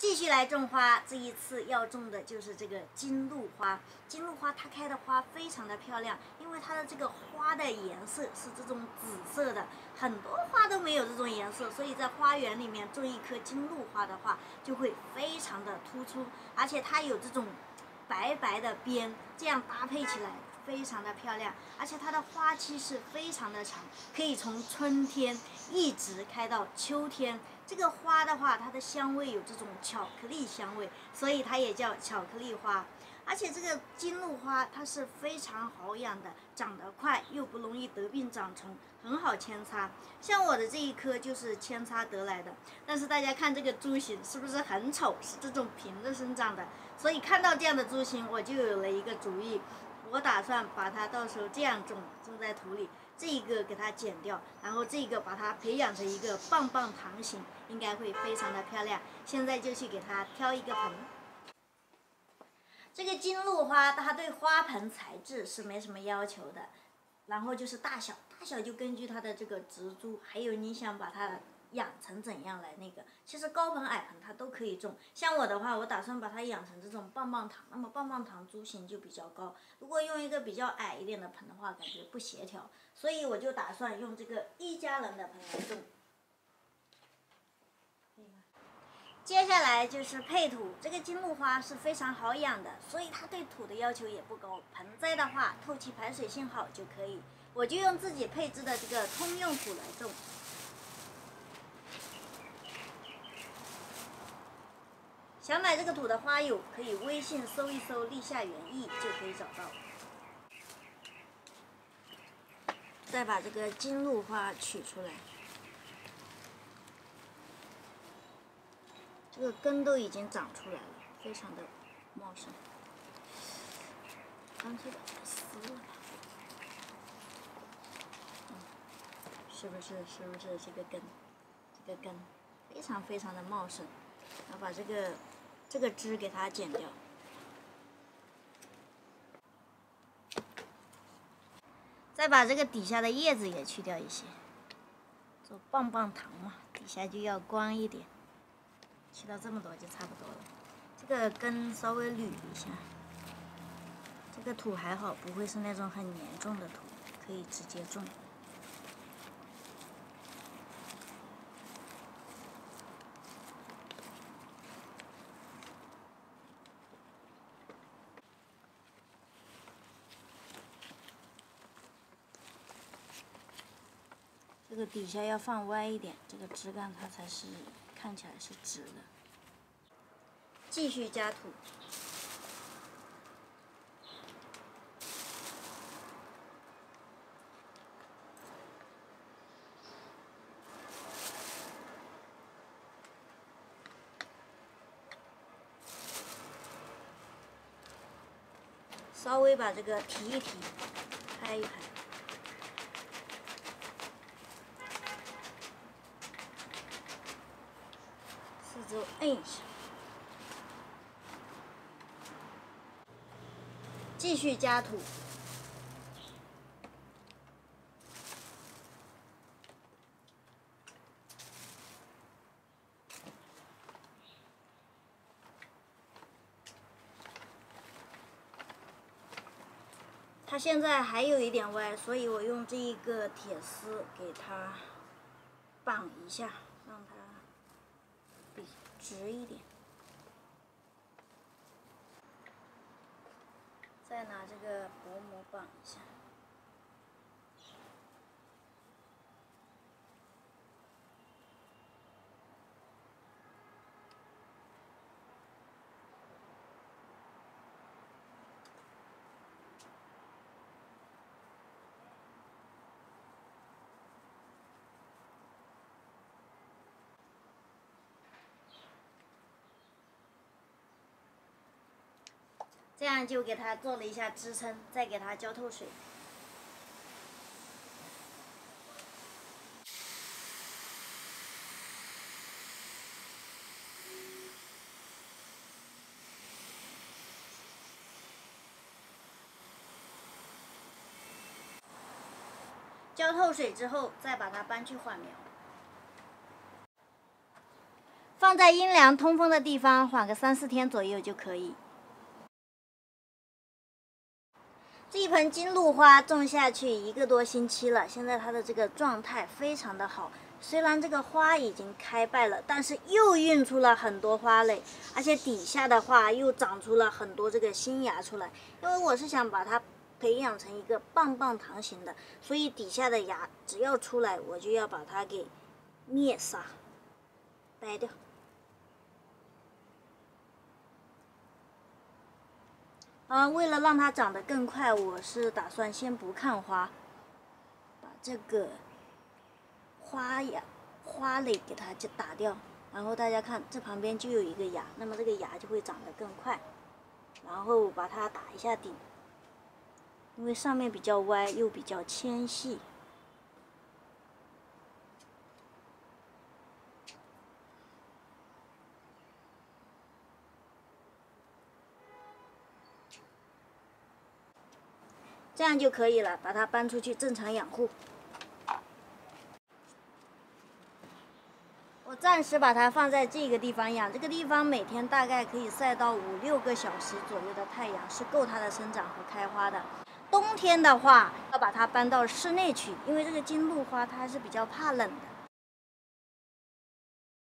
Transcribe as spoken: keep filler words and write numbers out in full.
继续来种花，这一次要种的就是这个金露花。金露花它开的花非常的漂亮，因为它的这个花的颜色是这种紫色的，很多花都没有这种颜色，所以在花园里面种一棵金露花的话，就会非常的突出，而且它有这种白白的边，这样搭配起来非常的漂亮，而且它的花期是非常的长，可以从春天一直开到秋天。这个花的话，它的香味有这种巧克力香味，所以它也叫巧克力花。而且这个金露花它是非常好养的，长得快又不容易得病长虫，很好扦插。像我的这一棵就是扦插得来的，但是大家看这个株型是不是很丑？是这种平着生长的，所以看到这样的株型，我就有了一个主意，我打算把它到时候这样种，种在土里。这一个给它剪掉，然后这个把它培养成一个棒棒糖形，应该会非常的漂亮。现在就去给它挑一个盆。这个金露花它对花盆材质是没什么要求的，然后就是大小，大小就根据它的这个植株，还有你想把它养成怎样来那个，其实高盆矮盆它都可以种。像我的话，我打算把它养成这种棒棒糖，那么棒棒糖株型就比较高。如果用一个比较矮一点的盆的话，感觉不协调，所以我就打算用这个一家人的盆来种。接下来就是配土，这个金露花是非常好养的，所以它对土的要求也不高。盆栽的话，透气排水性好就可以。我就用自己配置的这个通用土来种。想买这个土的花友，可以微信搜一搜"立夏园艺"就可以找到。再把这个金露花取出来，这个根都已经长出来了，非常的茂盛。干脆把它撕了吧。嗯，是不是？是不是这个根？这个根非常非常的茂盛。然后把这个这个枝给它剪掉。再把这个底下的叶子也去掉一些，做棒棒糖嘛，底下就要光一点，去到这么多就差不多了。这个根稍微捋一下，这个土还好，不会是那种很严重的土，可以直接种。这个底下要放歪一点，这个枝干它才是看起来是直的。继续加土。稍微把这个提一提，拍一拍。四周摁一下，继续加土。它现在还有一点歪，所以我用这一个铁丝给它绑一下，让它笔直一点。再拿这个薄膜绑一下。这样就给它做了一下支撑，再给它浇透水。浇透水之后，再把它搬去缓苗。 放在阴凉通风的地方，缓个三四天左右就可以。这一盆金露花种下去一个多星期了，现在它的这个状态非常的好。虽然这个花已经开败了，但是又孕出了很多花蕾，而且底下的话又长出了很多这个新芽出来。因为我是想把它培养成一个棒棒糖型的，所以底下的芽只要出来，我就要把它给灭杀、掰掉。啊，为了让它长得更快，我是打算先不看花，把这个花芽、花蕾给它就打掉。然后大家看，这旁边就有一个芽，那么这个芽就会长得更快。然后把它打一下底，因为上面比较歪，又比较纤细。这样就可以了，把它搬出去正常养护。我暂时把它放在这个地方养，这个地方每天大概可以晒到五六个小时左右的太阳，是够它的生长和开花的。冬天的话，要把它搬到室内去，因为这个金露花它还是比较怕冷的。